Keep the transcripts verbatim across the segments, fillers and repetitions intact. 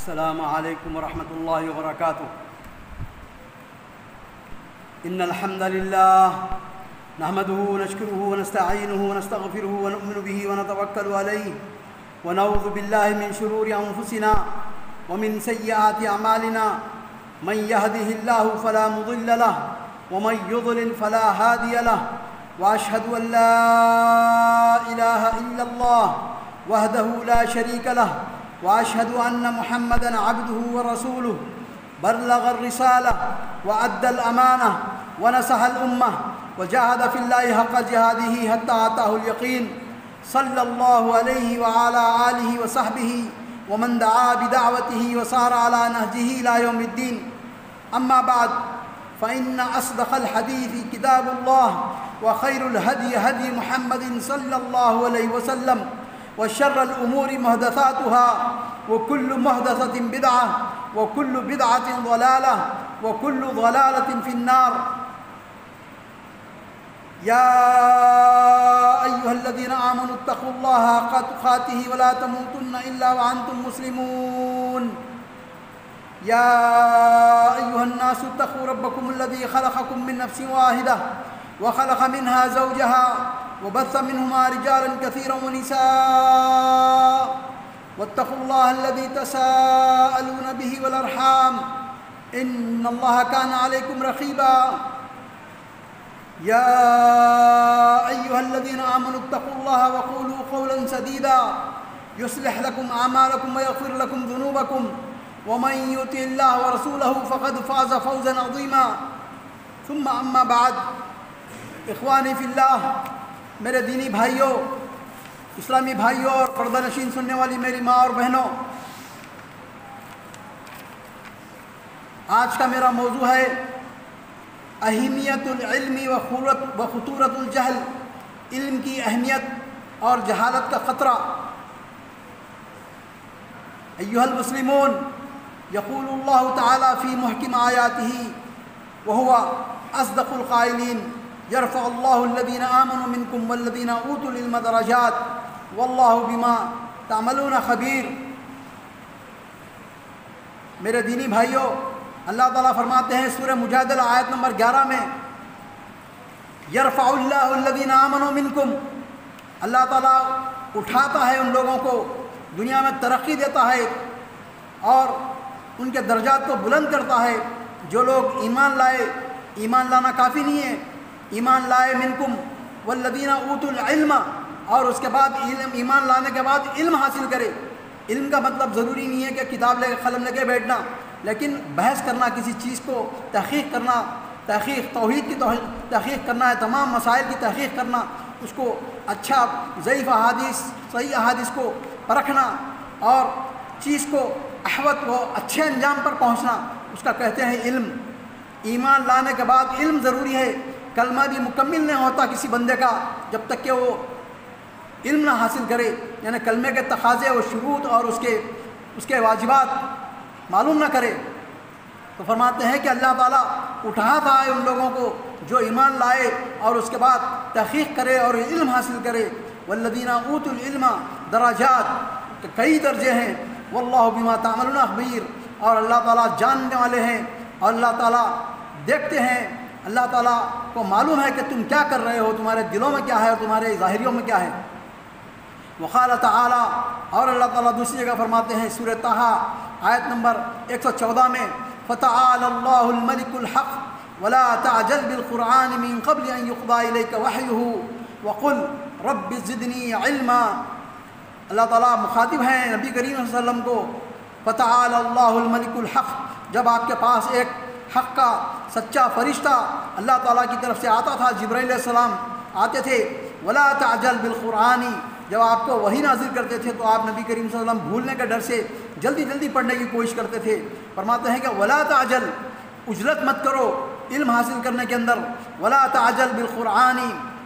السلام عليكم ورحمة الله وبركاته. إن الحمد لله نحمده ونشكره ونستعينه ونستغفره ونؤمن به ونتوكل عليه ونعوذ بالله من شرور أنفسنا ومن سيئات أعمالنا. من يهده الله فلا مضل له ومن يضلل فلا هادي له. وأشهد أن لا إله إلا الله وحده لا شريك له وأشهد أن محمدًا عبده ورسوله. بلغ الرسالة وأدى الأمانة ونصح الأمة وجاهد في الله حق جهاده حتى أتاه اليقين. صلى الله عليه وعلى آله وصحبه ومن دعا بدعوته وسار على نهجه إلى يوم الدين. أما بعد، فإن أصدق الحديث كتاب الله وخير الهدي هدي محمد صلى الله عليه وسلم وشر الأمور محدثاتها وكل محدثة بدعة وكل بدعة ضلالة وكل ضلالة في النار. يا أيها الذين آمنوا اتقوا الله حق تقاته ولا تموتن إلا وأنتم مسلمون. يا أيها الناس اتقوا ربكم الذي خلقكم من نفس واحدة وخلق منها زوجها وبث منهما رجالا كثيرا ونساء واتقوا الله الذي تساءلون به والأرحام إن الله كان عليكم رقيبا. يا أيها الذين آمنوا اتقوا الله وقولوا قولا سديدا يصلح لكم أعمالكم ويغفر لكم ذنوبكم ومن يطع الله ورسوله فقد فاز فوزا عظيما. ثم أما بعد، اخوانی فی اللہ، میرے دینی بھائیوں، اسلامی بھائیوں اور پردہ نشین سننے والی میری ماں اور بہنوں، آج کا میرا موضوع ہے اہمیت العلم و خطورت الجہل، علم کی اہمیت اور جہالت کا خطرہ. ایھا المسلمون، یقول اللہ تعالی فی محکم آیاتہ وہو اصدق القائلین: یرفع اللہ الذین آمنوا منکم والذین اوتوا العلم درجات واللہ بما تعملون خبیر. میرے دینی بھائیوں، اللہ تعالیٰ فرماتے ہیں سورہ مجادلہ آیت نمبر گیارہ میں: یرفع اللہ الذین آمنوا منکم، اللہ تعالیٰ اٹھاتا ہے ان لوگوں کو، دنیا میں ترقی دیتا ہے اور ان کے درجات کو بلند کرتا ہے جو لوگ ایمان لائے. ایمان لانا کافی نہیں ہے، ایمان لائے منکم والذین اوتوا العلم، اور اس کے بعد علم، ایمان لانے کے بعد علم حاصل کرے. علم کا مطلب ضروری نہیں ہے کہ کتاب لے کے قلم لے کے بیٹھنا، لیکن بحث کرنا، کسی چیز کو تحقیق کرنا، تحقیق توحید کی تحقیق کرنا ہے، تمام مسائل کی تحقیق کرنا، اس کو اچھا ضعیف احادیث صحیح احادیث کو پرکھنا اور چیز کو احوط و اچھے انجام پر پہنچنا، اس کا کہتے ہیں علم. ایمان لانے کے بعد علم ضروری ہے. کلمہ بھی مکمل نہیں ہوتا کسی بندے کا جب تک کہ وہ علم نہ حاصل کرے، یعنی کلمے کے تقاضے و شروط اور اس کے اس کے واجبات معلوم نہ کرے. تو فرماتے ہیں کہ اللہ تعالیٰ اٹھاتا ہے ان لوگوں کو جو ایمان لائے اور اس کے بعد تحقیق کرے اور علم حاصل کرے. والذین اوتوا العلم درجات، کئی درجے ہیں. واللہ بما تعملون خبیر، اور اللہ تعالیٰ جاننے والے ہیں اور اللہ تعالیٰ دیکھتے ہیں. اللہ تعالیٰ کو معلوم ہے کہ تم کیا کر رہے ہو، تمہارے دلوں میں کیا ہے اور تمہارے ظاہریوں میں کیا ہے. وقال تعالیٰ، اور اللہ تعالیٰ دوسری جگہ فرماتے ہیں سورہ طٰہٰ آیت نمبر ایک سو چودہ میں: فَتَعَالَى اللَّهُ الْمَلِكُ الْحَقُّ وَلَا تَعْجَلْ بِالْقُرْآنِ مِنْ قَبْلِ أَنْ يُقْضَىٰ إِلَيْكَ وَحْيُهُ وَقُلْ رَبِّ زِدْنِي عِلْمًا. اللہ تعالیٰ مخاطب ہیں نبی کریم صلی اللہ علیہ وسلم کو. فَتَعَالَى اللَّهُ الْمَلِكُ الْحَقُّ، جب آپ کے پاس ایک حق کا سچا فرشتہ اللہ تعالیٰ کی طرف سے آتا تھا، جبرائیل علیہ السلام آتے تھے. وَلَا تَعْجَلْ بِالْقُرْآنِ، جب آپ کو وحی نازل کرتے تھے تو آپ نبی کریم صلی اللہ علیہ وسلم بھولنے کے ڈر سے جلدی جلدی پڑھنے کی کوشش کرتے تھے. فرماتے ہیں کہ وَلَا تَعْجَلْ، عجلت مت کرو علم حاصل کرنے کے اندر. وَلَا تَعْجَلْ بِالْقُرْآنِ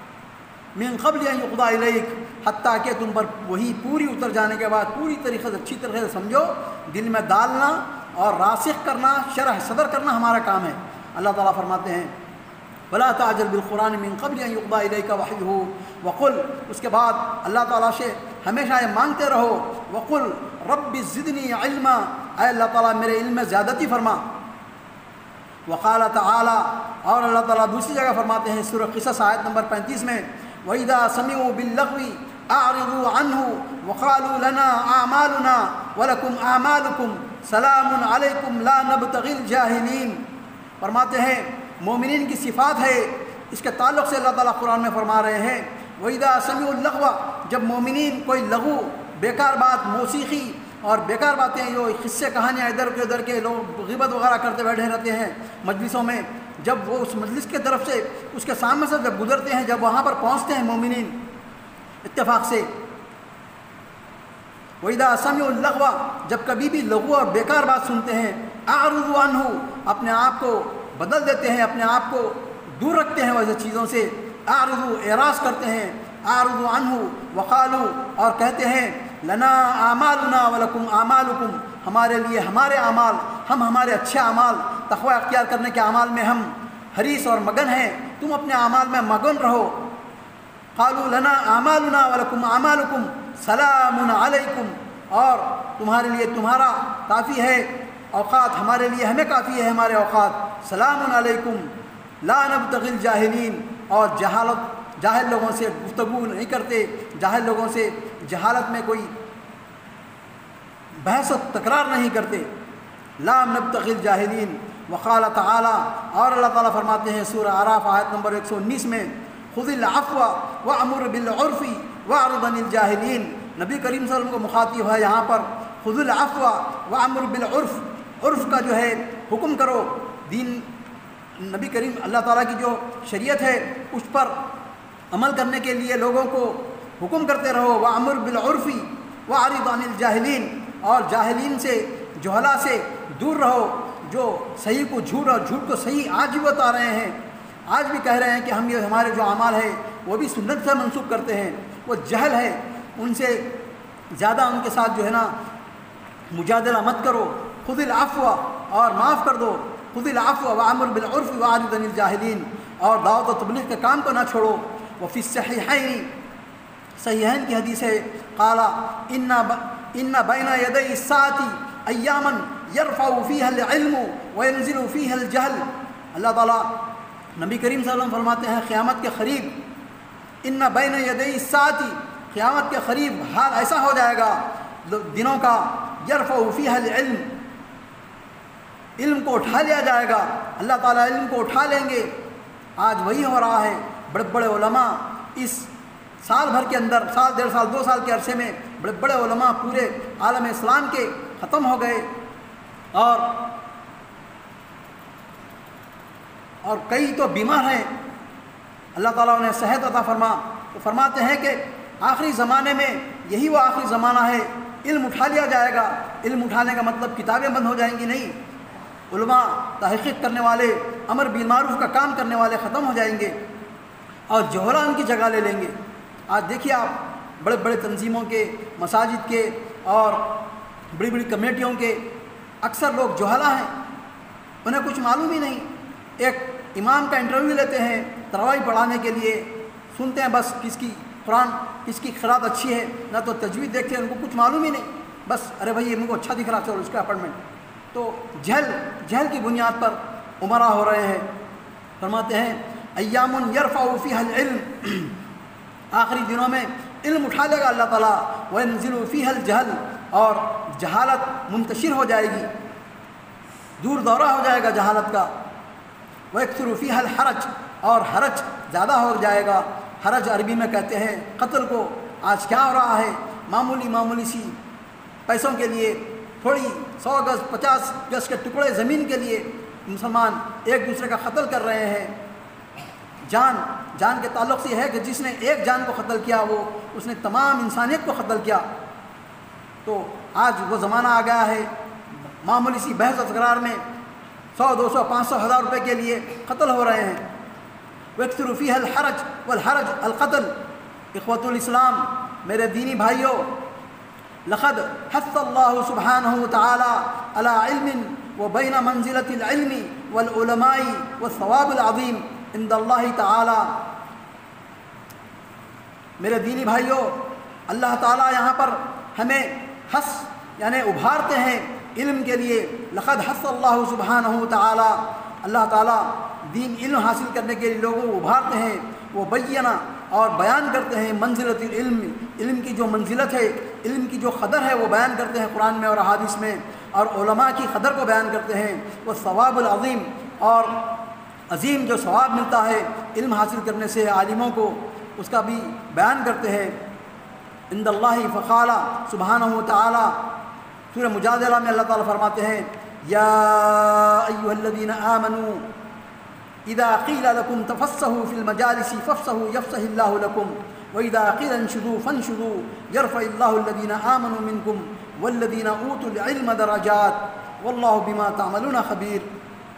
مِنْ قَبْلِ أَنْ يُقْضَىٰ إِلَيْكَ، حتیٰ کہ تم پر وہی پوری اتر جانے کے بعد پوری طریقے سے اچھی طرح سے سمجھو. دل میں ڈالنا اور راسخ کرنا، شرح صدر کرنا ہمارا کام ہے. اللہ تعالیٰ فرماتے ہیں ولا تعجل بالقرآن من قبل ان يقضى إليك وحيه وقل، اس کے بعد اللہ تعالیٰ سے ہمیشہ یہ مانگتے رہو وقل رب زدنی علما، اے اللہ تعالیٰ میرے علم میں زیادتی فرما۔ وقال تعالی، اور اللہ تعالیٰ دوسری جگہ فرماتے ہیں سورہ قصص آیت نمبر پینتیس میں، وَإِذَا سَمِعُوا بِاللَّغْوِ أَعْرِضُوا عَنْهُ وَقَالُوا لَنَا أَعْمَالُنَا وَلَكُمْ أَعْمَالُكُمْ سَلَامٌ عَلَيْكُمْ لَا نَبْتَغِي الْجَاهِلِينَ۔ فرماتے ہیں مومنین کی صفات ہے، اس کے تعلق سے اللہ تعالیٰ قرآن میں فرما رہے ہیں وَإِذَا سَمِعُوا اللَّغْوَ، جب مومنین کوئی لغو، بیکار بات، موسیقی اور بیکار باتیں، جو قصے کہانیاں ادھر کے ادھر کے لوگ غیبت وغیرہ کرتے بیٹھے رہتے ہیں مجلسوں میں، جب وہ اس مجلس کے طرف سے اس کے سامنے سے جب گزرتے ہیں، جب وہاں پر پہنچتے ہیں مومنین اتفاق سے، وَإِذَا سَمِعُوا اللَّغْوَ، جب کبھی بھی لغو اور بیکار بات سنتے ہیں، أَعْرِضُوا عَنْهُ، اپنے آپ کو بدل دیتے ہیں، اپنے آپ کو دور رکھتے ہیں ویسے چیزوں سے، أَعْرِضُوا اعراض کرتے ہیں، أَعْرِضُوا عَنْهُ وَقَالُوا، اور کہتے ہیں لنا اعمالنا ولکم اعمالکم، ہمارے لیے ہمارے اعمال، ہم ہمارے اچھے اعمال، تقوی اختیار کرنے کے اعمال میں ہم حریص اور مگن ہیں، تم اپنے اعمال میں مگن رہو۔ قالوا لنا اعمالنا ولکم اعمالکم سلام علیکم، اور تمہارے لیے تمہارا کافی ہے اوقات، ہمارے لیے ہمیں کافی ہے ہمارے اوقات، سلام علیکم لا نبتغی الجاہلین، اور جہالت جاہل لوگوں سے گفتگو نہیں کرتے، جاہل لوگوں سے جہالت میں کوئی بحث و تکرار نہیں کرتے، لا نبتغی الجاہلین۔ وقال تعالی، اور اللہ تعالیٰ فرماتے ہیں سورہ اعراف آیت نمبر ایک سو انیس میں، خذ العفو وامر بالعرف واعرض عن الجاہلین، نبی کریم صلی اللہ علیہ وسلم کو مخاطب ہے یہاں پر، خذ العفو وامر بالعرف، عرف کا جو ہے حکم کرو، دین نبی کریم اللہ تعالیٰ کی جو شریعت ہے اس پر عمل کرنے کے لیے لوگوں کو حکم کرتے رہو، وَأَمُرْ بِالْعُرْفِ وَأَعْرِضْ عَنِ الْجَاهِلِينَ، اور جاہلین سے، جہلا سے دور رہو، جو صحیح کو جھوٹ اور جھوٹ کو صحیح آج بھی بتا رہے ہیں، آج بھی کہہ رہے ہیں کہ ہم یہ ہمارے جو اعمال ہے وہ بھی سنت سے منسوخ کرتے ہیں، وہ جہل ہے، ان سے زیادہ ان کے ساتھ جو ہے نا مجادلہ مت کرو، خذ العفو، اور معاف کر دو، خذ العفو وامر بالعرف واعرض عن الجاہلین، اور دعوت و تبلیغ کے کام کو نہ چھوڑو۔ وفی الصحیحین، صحیحین کی حدیث ہے، قال ان ان بین یدی الساعۃ ایاما یرفع فیہا العلم وینزل فیہا الجہل، اللہ تعالیٰ نبی کریم صلی اللہ علیہ وسلم فرماتے ہیں قیامت کے قریب، ان بین یدی الساعۃ، قیامت کے قریب حال ایسا ہو جائے گا دنوں کا، یرفع فیہا العلم، علم کو اٹھا لیا جائے گا، اللہ تعالیٰ علم کو اٹھا لیں گے۔ آج وہی ہو رہا ہے، بڑے بڑے علماء اس سال بھر کے اندر، سال ڈیڑھ سال دو سال کے عرصے میں بڑے بڑے علماء پورے عالم اسلام کے ختم ہو گئے، اور اور کئی تو بیمار ہیں، اللہ تعالیٰ انہیں صحت عطا فرما، تو فرماتے ہیں کہ آخری زمانے میں یہی وہ آخری زمانہ ہے، علم اٹھا لیا جائے گا۔ علم اٹھانے کا مطلب کتابیں بند ہو جائیں گی نہیں، علماء تحقیق کرنے والے، امر بالمعروف کا کام کرنے والے ختم ہو جائیں گے، اور جوہرا ان کی جگہ لے لیں گے۔ آج دیکھیے آپ بڑے بڑے تنظیموں کے، مساجد کے اور بڑی بڑی کمیٹیوں کے اکثر لوگ جوہلا ہیں، انہیں کچھ معلوم ہی نہیں، ایک امام کا انٹرویو لیتے ہیں تراویح پڑھانے کے لیے، سنتے ہیں بس کس کی قرآن، کس کی قرات اچھی ہے، نہ تو تجوید دیکھتے ہیں، ان کو کچھ معلوم ہی نہیں، بس ارے بھائی ان کو اچھا دکھ رہا چلو اس کا اپارٹمنٹ، تو جہل جہل کی بنیاد پر عمرہ ہو رہے ہیں۔ فرماتے ہیں ایام یرفع فیہا العلم، آخری دنوں میں علم اٹھا لے گا اللہ تعالیٰ، وینزل فیہا الجہل، اور جہالت منتشر ہو جائے گی، دور دورہ ہو جائے گا جہالت کا، ویکثر فیہا الحرج، اور حرج زیادہ ہو جائے گا۔ حرج عربی میں کہتے ہیں قتل کو۔ آج کیا ہو رہا ہے، معمولی معمولی سی پیسوں کے لیے، تھوڑی سو گز پچاس گز کے ٹکڑے زمین کے لیے مسلمان ایک دوسرے کا قتل کر رہے ہیں۔ جان جان کے تعلق سے یہ ہے کہ جس نے ایک جان کو قتل کیا وہ اس نے تمام انسانیت کو قتل کیا۔ تو آج وہ زمانہ آ گیا ہے، معمولی سی بحث و تکرار میں سو دو سو پانچ سو ہزار روپے کے لیے قتل ہو رہے ہیں۔ ویکثر فیہا الحرج والحرج القتل۔ اخوۃ الاسلام، میرے دینی بھائیوں، لقد حث اللہ سبحانہ تعالی علی علم وبین منزلۃ العلم والعلماء والثواب العظیم عند اللہ تعالی۔ میرے دینی بھائیوں، اللہ تعالیٰ یہاں پر ہمیں حث یعنی ابھارتے ہیں علم کے لیے۔ لقد حث اللہ سبحانہ تعالی، اللہ تعالیٰ دین علم حاصل کرنے کے لیے لوگوں کو ابھارتے ہیں۔ وہ بیانہ اور بیان کرتے ہیں منزلت العلم، علم کی جو منزلت ہے، علم کی جو قدر ہے وہ بیان کرتے ہیں قرآن میں اور احادیث میں، اور علماء کی قدر کو بیان کرتے ہیں۔ وہ ثواب العظیم، اور عظیم جو ثواب ملتا ہے علم حاصل کرنے سے عالموں کو، اس کا بھی بیان کرتے ہیں۔ عند اللہ فقال سبحانہ تعالی، سورہ مجادلہ میں اللہ تعالیٰ فرماتے ہیں یا ایھا الذین آمنوا اذا قیل لکم تفصحوا فی المجالس فافصحوا یفصح اللہ لکم واذا قیل انشزوا فانشزوا یرفع اللہ الذین آمنوا منکم والذین اوتوا العلم درجات واللہ بما تعملون خبیر۔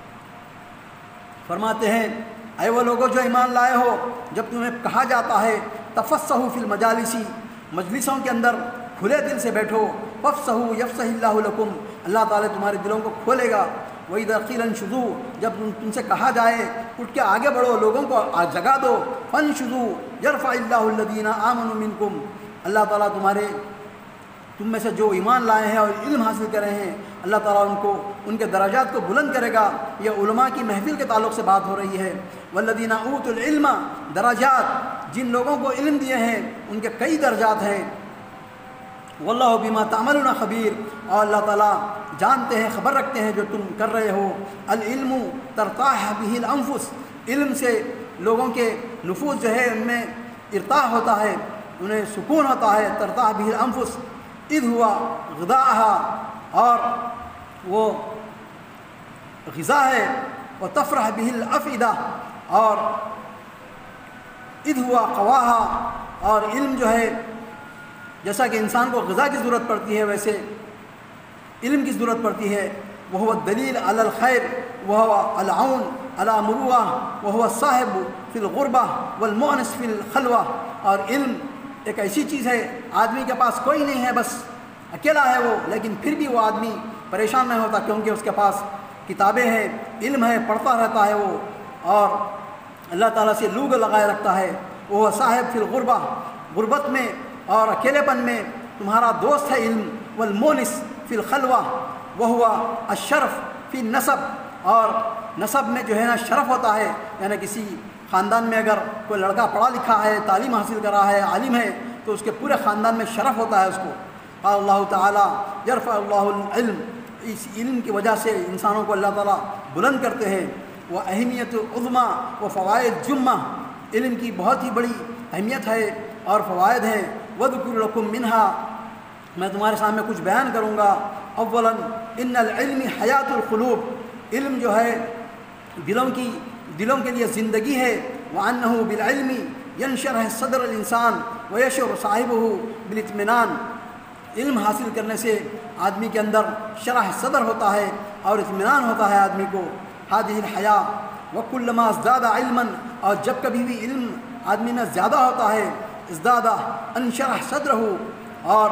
فرماتے ہیں اے وہ لوگوں جو ایمان لائے ہو، جب تمہیں کہا جاتا ہے تفصحوا فی المجالس، مجلسوں کے اندر کھلے دل سے بیٹھو، فافصحوا یفصح اللہ لکم، اللہ تعالیٰ تمہارے دلوں کو کھولے گا۔ وَإِذَا قِيلَ انشُزُوا، جب تم سے کہا جائے اٹھ کے آگے بڑھو، لوگوں کو جگا دو، فانشزوا یرفع اللہ الذین آمنوا منکم، اللہ تعالیٰ تمہارے تم میں سے جو ایمان لائے ہیں اور علم حاصل کرے ہیں، اللہ تعالیٰ ان کو ان کے درجات کو بلند کرے گا۔ یہ علماء کی محفل کے تعلق سے بات ہو رہی ہے۔ والذین اوتوا العلم درجات، جن لوگوں کو علم دیے ہیں ان کے کئی درجات ہیں۔ واللہ بما تعملون خبیر، اور اللہ تعالیٰ جانتے ہیں، خبر رکھتے ہیں جو تم کر رہے ہو۔ العلم ترتاح به الانفس، علم سے لوگوں کے نفوس جو ہے ان میں ارتاح ہوتا ہے، انہیں سکون ہوتا ہے۔ ترتاح به الانفس اذ ہوا غذاءها، اور وہ غذا ہے۔ وتفرح به الافئدہ، اور اذ ہوا قواها، اور علم جو ہے جیسا کہ انسان کو غذا کی ضرورت پڑتی ہے ویسے علم کی ضرورت پڑتی ہے۔ وہو الدلیل علی الخیر وہو العون علی مروہ وہو الصاحب فی الغربہ والمؤنس فی الخلوہ، اور علم ایک ایسی چیز ہے، آدمی کے پاس کوئی نہیں ہے، بس اکیلا ہے وہ، لیکن پھر بھی وہ آدمی پریشان نہیں ہوتا کیونکہ اس کے پاس کتابیں ہیں، علم ہے، پڑھتا رہتا ہے وہ، اور اللہ تعالیٰ سے لوگ لگائے رکھتا ہے۔ وہ صاحب فی الغربہ، غربت میں اور اکیلے پن میں تمہارا دوست ہے علم۔ والمونس فی الخلوہ وہو الشرف فی النسب، اور نسب میں جو ہے نا شرف ہوتا ہے، یعنی کسی خاندان میں اگر کوئی لڑکا پڑھا لکھا ہے، تعلیم حاصل کر رہا ہے، عالم ہے، تو اس کے پورے خاندان میں شرف ہوتا ہے اس کو۔ قال اللہ تعالیٰ یرفع اللہ العلم، اس علم کی وجہ سے انسانوں کو اللہ تعالیٰ بلند کرتے ہیں۔ وہ اہمیت عظمیٰ و فوائد جمہ، علم کی بہت ہی بڑی اہمیت ہے اور فوائد ہیں۔ وَذْكُرْ لَكُمْ مِنْهَا، میں تمہارے سامنے کچھ بیان کروں گا۔ اولا ان العلم حیات القلوب، علم جو ہے دلوں کی دلوں کے لیے زندگی ہے۔ وَأَنَّهُ بِالْعِلْمِ يَنْشَرَحُ صَدْرَ الْإِنسَانِ وَيَشْعُرُ صَاحِبُهُ بِالْاطْمِئْنَانِ، علم حاصل کرنے سے آدمی کے اندر شرح صدر ہوتا ہے اور اطمینان ہوتا ہے آدمی کو۔ هذه الحیاء وَكُلَّمَا ازْدَادَ عِلْمًا، اور جب کبھی بھی علم آدمی میں زیادہ ہوتا ہے، ازدادہ انشرح صدرہ، اور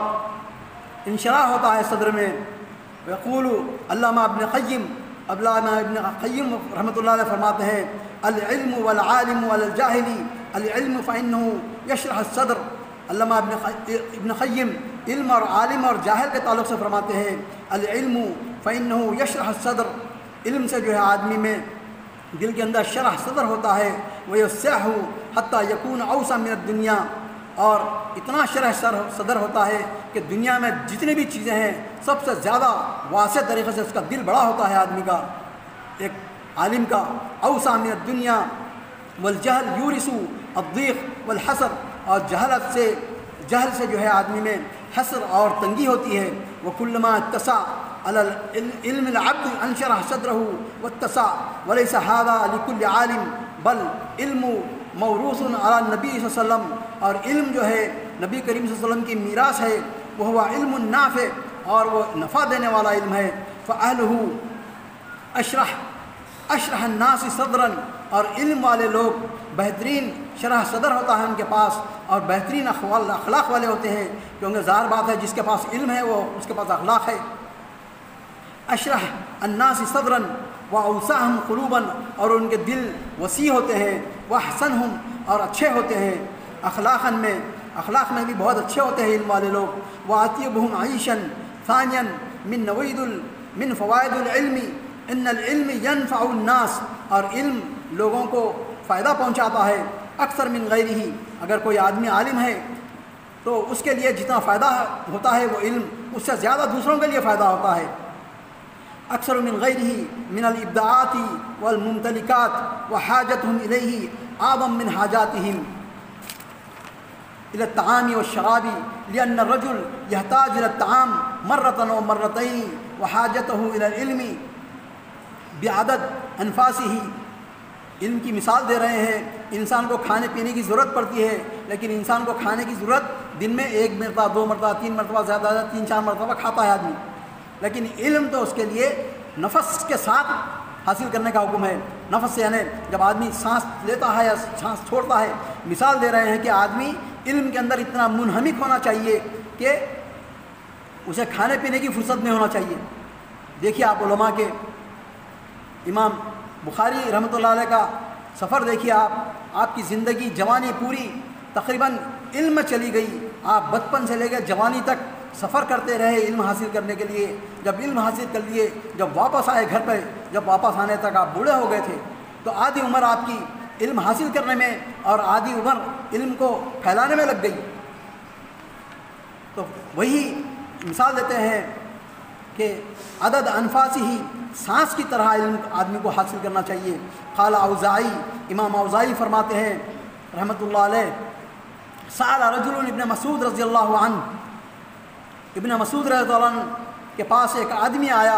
انشراح ہوتا ہے صدر میں۔ یقول علامہ ابن قیم، علامہ ابن قیم رحمۃ اللہ علیہ فرماتے ہیں العلم والعالم والجاہل، العلم فإنه يشرح الصدر۔ علامہ ابن قیم علم اور عالم اور جاہل کے تعلق سے فرماتے ہیں العلم فإنه يشرح الصدر، علم سے جو ہے آدمی میں دل کے اندر شرح صدر ہوتا ہے۔ وَيَسْعَهُ حَتَّى يَكُونَ أَوْسَعَ مِنَ الدُّنْيَا، اور اتنا شرح صدر ہوتا ہے کہ دنیا میں جتنی بھی چیزیں ہیں سب سے زیادہ واسع طریقے سے اس کا دل بڑا ہوتا ہے آدمی کا، ایک عالم کا۔ اوسع من الدنیا والجہل یورث الضیق والحسر، اور جہلت سے جہل سے جو ہے آدمی میں حسر اور تنگی ہوتی ہے۔ وَكُلَّمَا اتَّسَعَ عَلَى العلم العبد انشرح صدره واتسع، وَلَيْسَ هَذَا لِكُلِّ عَالِمٍ بل علم موروث علی النبی صلی اللہ علیہ وسلم، اور علم جو ہے نبی کریم صلی اللہ علیہ وسلم کی میراث ہے۔ وہ ہوا علم النافع، اور وہ نفع دینے والا علم ہے۔ فَأَهْلُهُ اشرح اشرح الناس صدرا، اور علم والے لوگ بہترین شرح صدر ہوتا ہے ان کے پاس، اور بہترین اخوال اخلاق والے ہوتے ہیں، کیونکہ ظاہر بات ہے جس کے پاس علم ہے وہ اس کے پاس اخلاق ہے۔ اشرح الناس صدرا واوسعهم قلوبا، اور ان کے دل وسیع ہوتے ہیں۔ واحسنهم، اور اچھے ہوتے ہیں۔ اخلاقاً میں اخلاق میں بھی بہت اچھے ہوتے ہیں علم والے لوگ۔ واطیبهم عیشا ثانيا من نوید من فوائد العلم ان العلم ينفع الناس، اور علم لوگوں کو فائدہ پہنچاتا ہے، اکثر من غیرہ، اگر کوئی آدمی عالم ہے تو اس کے لیے جتنا فائدہ ہوتا ہے وہ علم اس سے زیادہ دوسروں کے لیے فائدہ ہوتا ہے، اکثر من غیرہ من الابداعات والممتلکات وحاجتهم الیہ اعظم من حاجاتهم الى الطعام والشراب لان الرجل يحتاج الى الطعام مرة او مرتين وحاجته الى العلم بعدد انفاسه۔ علم کی مثال دے رہے ہیں، انسان کو کھانے پینے کی ضرورت پڑتی ہے، لیکن انسان کو کھانے کی ضرورت دن میں ایک مرتبہ، دو مرتبہ، تین مرتبہ، زیادہ زیادہ تین چار مرتبہ کھاتا ہے آدمی، لیکن علم تو اس کے لیے نفس کے ساتھ حاصل کرنے کا حکم ہے۔ نفس سے یعنی جب آدمی سانس لیتا ہے یا سانس چھوڑتا ہے، مثال دے رہے ہیں کہ آدمی علم کے اندر اتنا منہمک ہونا چاہیے کہ اسے کھانے پینے کی فرصت نہیں ہونا چاہیے۔ دیکھیے آپ علماء کے امام بخاری رحمۃ اللہ علیہ کا سفر دیکھیے، آپ آپ کی زندگی جوانی پوری تقریباً علم میں چلی گئی، آپ بچپن سے لے کے جوانی تک سفر کرتے رہے علم حاصل کرنے کے لیے۔ جب علم حاصل کر لیے، جب واپس آئے گھر پہ، جب واپس آنے تک آپ بوڑھے ہو گئے تھے، تو آدھی عمر آپ کی علم حاصل کرنے میں اور آدھی عمر علم کو پھیلانے میں لگ گئی۔ تو وہی مثال دیتے ہیں کہ عدد انفاسی ہی، سانس کی طرح علم آدمی کو حاصل کرنا چاہیے۔ قال اوزاعی، امام اوزاعی فرماتے ہیں رحمۃ اللہ علیہ، سأل رجل ابن مسعود رضی اللہ عنہ، ابن مسعود رضی اللہ عنہ کے پاس ایک آدمی آیا،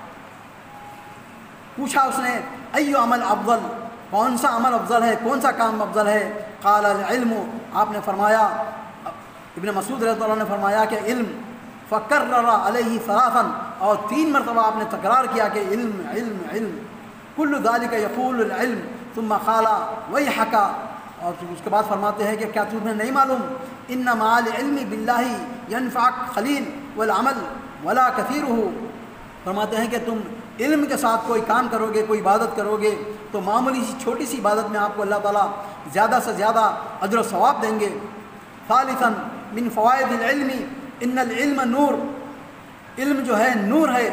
پوچھا اس نے ایو عمل افضل، کون سا عمل افضل ہے، کون سا کام افضل ہے؟ قال العلم، آپ نے فرمایا، ابن مسعود رضی اللہ عنہ نے فرمایا کہ علم۔ فکرر علیہ ثلاثا، اور تین مرتبہ آپ نے تکرار کیا کہ علم علم علم۔ کل ذالک یقول العلم ثم قال ویحک، اور اس کے بعد فرماتے ہیں کہ کیا تمہیں نہیں معلوم، ان مع العلم باللہ ینفعک قلیل والعمل ولا کثیرہ، فرماتے ہیں کہ تم علم کے ساتھ کوئی کام کرو گے، کوئی عبادت کرو گے تو معمولی سی چھوٹی سی عبادت میں آپ کو اللہ تعالیٰ زیادہ سے زیادہ اجر و ثواب دیں گے۔ ثالثا من فوائد العلم ان العلم نور، علم جو ہے نور ہے،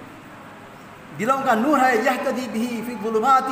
دلوں کا نور ہے، یہتدی بہ فی الظلمات،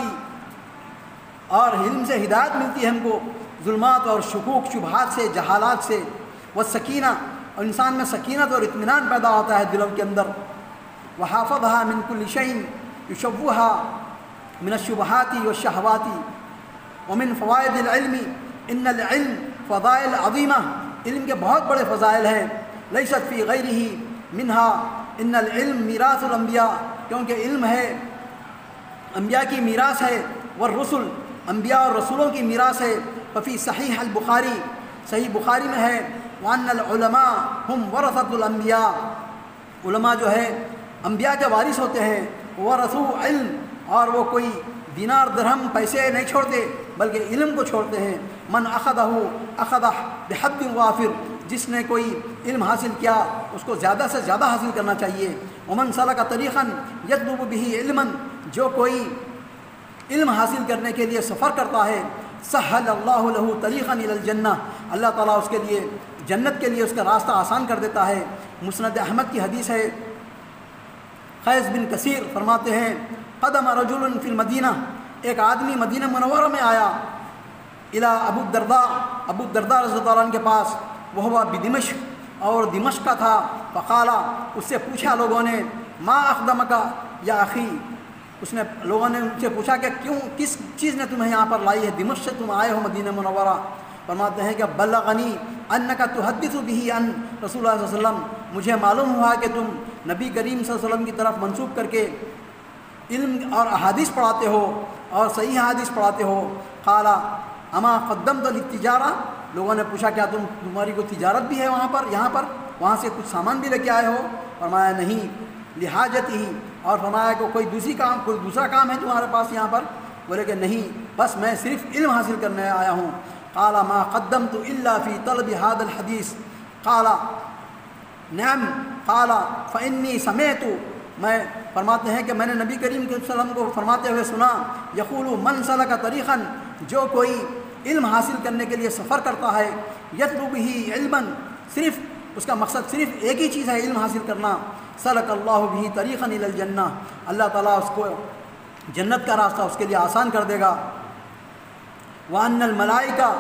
اور علم سے ہدایت ملتی ہے ہم کو ظلمات اور شکوک شبہات سے، جہالات سے، والسکینہ، اور انسان میں سکینت اور اطمینان پیدا ہوتا ہے دلوں کے اندر، وحافظها من كل شيء يشوبها من الشبهات والشهوات۔ ومن فوائد العلم ان العلم فضائل عظیمہ، علم کے بہت بڑے فضائل ہیں، لیست فی غیرہ منها ان العلم میراث الانبیاء، کیونکہ علم ہے انبیاء کی میراث ہے، والرسل، انبیاء اور رسولوں کی میراث ہے۔ ففی صحیح البخاری، صحیح بخاری میں ہے، وان العلماء هم ورثۃ الانبیاء، علماء جو ہے انبیاء کے وارث ہوتے ہیں، ورثوا علم، اور وہ کوئی دینار درہم پیسے نہیں چھوڑتے بلکہ علم کو چھوڑتے ہیں۔ من اخذہ اخذہ بحد وافر، جس نے کوئی علم حاصل کیا اس کو زیادہ سے زیادہ حاصل کرنا چاہیے۔ ومن سلک طریقا یطلب به علما، جو کوئی علم حاصل کرنے کے لیے سفر کرتا ہے، سہل اللہ له طریقا الی الجنہ، اللہ تعالیٰ اس کے لیے جنت کے لیے اس کا راستہ آسان کر دیتا ہے۔ مسند احمد کی حدیث ہے، قیس بن کثیر فرماتے ہیں، قدم رجل فی المدینہ، ایک آدمی مدینہ منورہ میں آیا، الی ابو الدرداء، ابو الدرداء رضی اللہ عنہ کے پاس، وہ ہوا بدمشق، اور دمشق کا تھا۔ فقالا، اس سے پوچھا لوگوں نے، ما اقدمک یا اخی، اس نے لوگوں نے ان سے پوچھا کہ کیوں، کس چیز نے تمہیں یہاں پر لائی ہے، دمشق سے تم آئے ہو مدینہ منورہ؟ فرماتے ہیں کہ بلغنی انک تحدث به عن رسول اللہ صلی اللہ علیہ وسلم، مجھے معلوم ہوا کہ تم نبی کریم صلی اللہ علیہ وسلم کی طرف منسوب کر کے علم اور احادیث پڑھاتے ہو اور صحیح حدیث پڑھاتے ہو۔ قال اما قدمت للتجارہ، لوگوں نے پوچھا کیا تم تمہاری کوئی تجارت بھی ہے وہاں پر، یہاں پر وہاں سے کچھ سامان بھی لے کے آئے ہو؟ فرمایا نہیں، لحاجت ہی، اور فرمایا کہ کوئی دوسری کام کوئی دوسرا کام ہے تمہارے پاس یہاں پر؟ بولے کہ نہیں، بس میں صرف علم حاصل کرنے آیا ہوں۔ قال ما قدمت الا فی طلب هذا الحدیث، قال نعم، قال فانی سمعت، میں فرماتے ہیں کہ میں نے نبی کریم صلی اللہ علیہ وسلم کو فرماتے ہوئے سنا، یقول من سلک طریقا، جو کوئی علم حاصل کرنے کے لیے سفر کرتا ہے، یطلب به علما، صرف اس کا مقصد صرف ایک ہی چیز ہے، علم حاصل کرنا۔ سلک اللہ بھی طریقا الی الجنہ، اللہ تعالیٰ اس کو جنت کا راستہ اس کے لیے آسان کر دے گا۔ وَأَنَّ الْمَلَائِكَةَ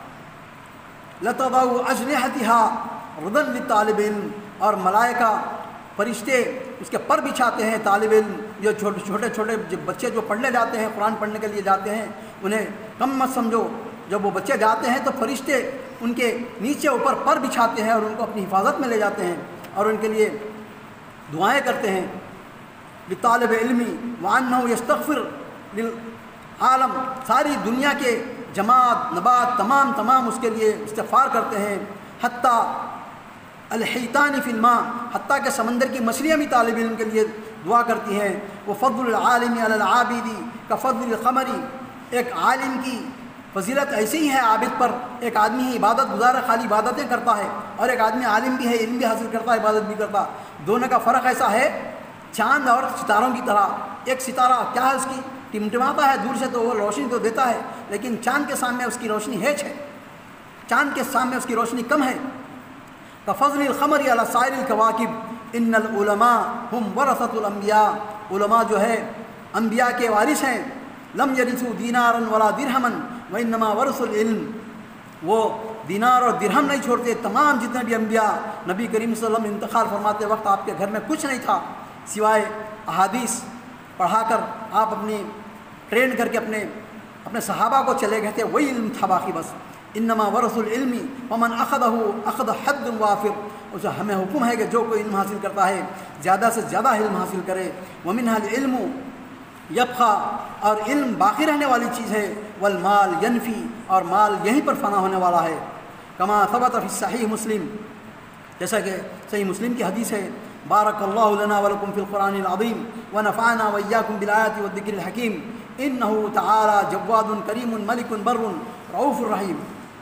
لَتَضَعُ أَجْنِحَتِهَا رُدًا لِلطَّالِبِ الْعِلْمِ، اور ملائکہ فرشتے اس کے پر بچھاتے ہیں طالب علم، جو چھوٹے چھوٹے چھوٹے بچے جو پڑھنے جاتے ہیں، قرآن پڑھنے کے لیے جاتے ہیں، انہیں کم مت سمجھو۔ جب وہ بچے جاتے ہیں تو فرشتے ان کے نیچے اوپر پر بچھاتے ہیں اور ان کو اپنی حفاظت میں لے جاتے ہیں اور ان کے لیے دعائیں کرتے ہیں۔ لطالب علم وانه یستغفر للعالم، ساری دنیا کے جماعت نبات تمام تمام اس کے لیے استغفار کرتے ہیں۔ حتیٰ الحیتان فی الماء، حتیٰ کہ سمندر کی مچھلیاں بھی طالب علم کے لیے دعا کرتی ہیں۔ وفضل العالم علی العابد کفضل القمر، ایک عالم کی فضیلت ایسی ہی ہے عابد پر، ایک آدمی ہی عبادت گزار خالی عبادتیں کرتا ہے اور ایک آدمی عالم بھی ہے، علم بھی حاصل کرتا ہے، عبادت بھی کرتا، دونوں کا فرق ایسا ہے چاند اور ستاروں کی طرح۔ ایک ستارہ کیا ہے، اس کی ٹمٹماتا ہے دور سے تو وہ روشنی تو دیتا ہے، لیکن چاند کے سامنے اس کی روشنی ہیچ ہے، چاند کے سامنے اس کی روشنی کم ہے۔ کفضل القمر علی سائر الکواکب ان العلماء ہم ورثۃ الانبیاء، علماء جو ہے انبیاء کے وارث ہیں۔ لم یرثوا دینارا ولا درہما وانما ورثوا العلم، وہ دینار اور درہم نہیں چھوڑتے۔ تمام جتنے بھی انبیاء، نبی کریم صلی اللہ علیہ وسلم انتقال فرماتے وقت آپ کے گھر میں کچھ نہیں تھا سوائے احادیث پڑھا کر آپ اپنی ٹرین کر کے اپنے اپنے صحابہ کو چلے گئے تھے، وہی علم تھا باقی بس۔ انما ورث العلم ومن اخذه اخذ حد وافر، اسے ہمیں حکم ہے کہ جو کوئی علم حاصل کرتا ہے زیادہ سے زیادہ علم حاصل کرے۔ ومنها العلم یبقى، اور علم باقی رہنے والی چیز ہے۔ والمال ینفی، اور مال یہیں پر فنا ہونے والا ہے۔ کما ثبت فی صحیح مسلم، جیسا کہ صحیح مسلم کی حدیث ہے، بارک اللہ لنا ولکم فی القرآن العظیم ونفعنا وإیاکم بالآیات والذکر الحکیم انہ تعالی جواد کریم ملک بر رؤوف الرحیم۔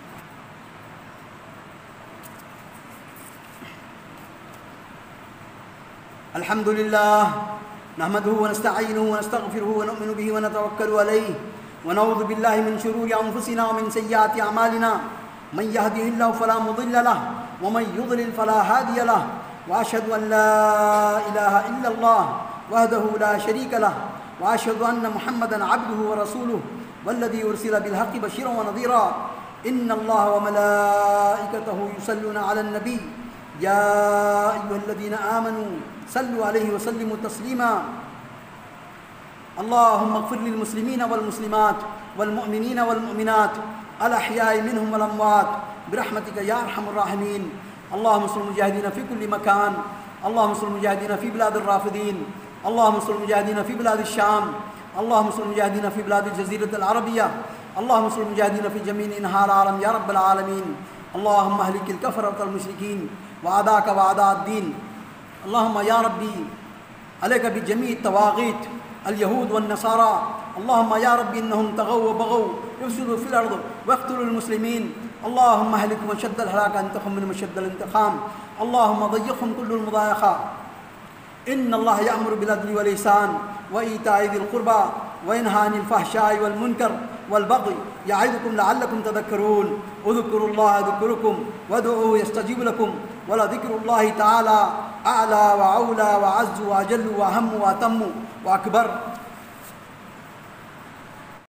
الحمد للہ نحمده ونستعینه ونستغفره ونؤمن به ونتوکل علیہ ونعوذ باللہ من شرور انفسنا ومن سیئات اعمالنا، من یهده اللہ فلا مضل له ومن یضلل فلا هادی له، واشهد ان لا الہ الا اللہ وحدہ لا شریک له، واشهد ان محمدا عبده ورسوله والذی ارسل بالحق بشیرا ونذیرا، ان اللہ وملائکته یصلون علی النبی یا ایھا الذین آمنوا صلوا علیہ وسلموا تسلیما۔ اللہم اغفر للمسلمین والمسلمات والمؤمنین والمؤمنات الاحیاء منهم والاموات برحمتک یا ارحم الراحمین۔ اللہم انصر المجاہدین فی کل مکان، اللہم انصر المجاہدین فی بلاد الرافدین، اللہم انصر المجاہدین فی بلاد الشام، اللہم انصر المجاہدین فی بلاد الجزیرۃ العربیہ، اللہم انصر المجاہدین فی جمیع انحاء العالم یا رب العالمین۔ اللہم اہلک الکفرۃ والمشرکین وأعداءک وأعداء الدین۔ اللہم یا ربی علیک بجمیع الطواغیت اليہود والنصارى، اللہم یا ربی انہم طغوا وبغوا یفسدوا فی الارض واقتلوا المسلمین، اللہم اہلکهم اشد الہلاک انتقم منهم اشد الانتقام، اللہم ضیقهم كل المضایقہ۔ ان اللہ یأمر بالعدل والإحسان وإیتاء ذی القربى وینہی عن الفحشاء والمنکر والبغی یعظکم لعلکم تذکرون، اذکروا اللہ یذکرکم وادعوہ یستجیب لکم ولذکر اللہ تعالی اعلی واولی واعز واجل واہم واتم واکبر۔